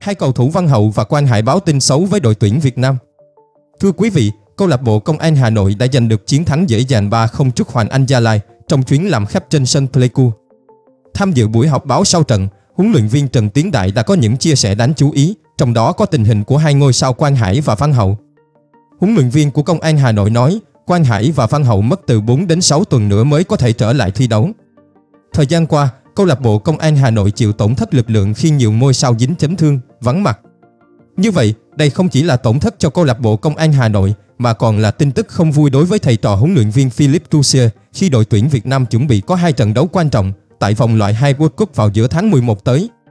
Hai cầu thủ Văn Hậu và Quang Hải báo tin xấu với đội tuyển Việt Nam. Thưa quý vị, câu lạc bộ Công an Hà Nội đã giành được chiến thắng dễ dàng 3-0 trước Hoàng Anh Gia Lai trong chuyến làm khách trên sân Pleiku. Tham dự buổi họp báo sau trận, huấn luyện viên Trần Tiến Đại đã có những chia sẻ đáng chú ý, trong đó có tình hình của hai ngôi sao Quang Hải và Văn Hậu. Huấn luyện viên của Công an Hà Nội nói, Quang Hải và Văn Hậu mất từ 4 đến 6 tuần nữa mới có thể trở lại thi đấu. Thời gian qua, câu lạc bộ Công an Hà Nội chịu tổn thất lực lượng khi nhiều ngôi sao dính chấn thương, vắng mặt. Như vậy, đây không chỉ là tổn thất cho câu lạc bộ Công an Hà Nội mà còn là tin tức không vui đối với thầy trò huấn luyện viên Philippe Doucier khi đội tuyển Việt Nam chuẩn bị có 2 trận đấu quan trọng tại vòng loại 2 World Cup vào giữa tháng 11 tới.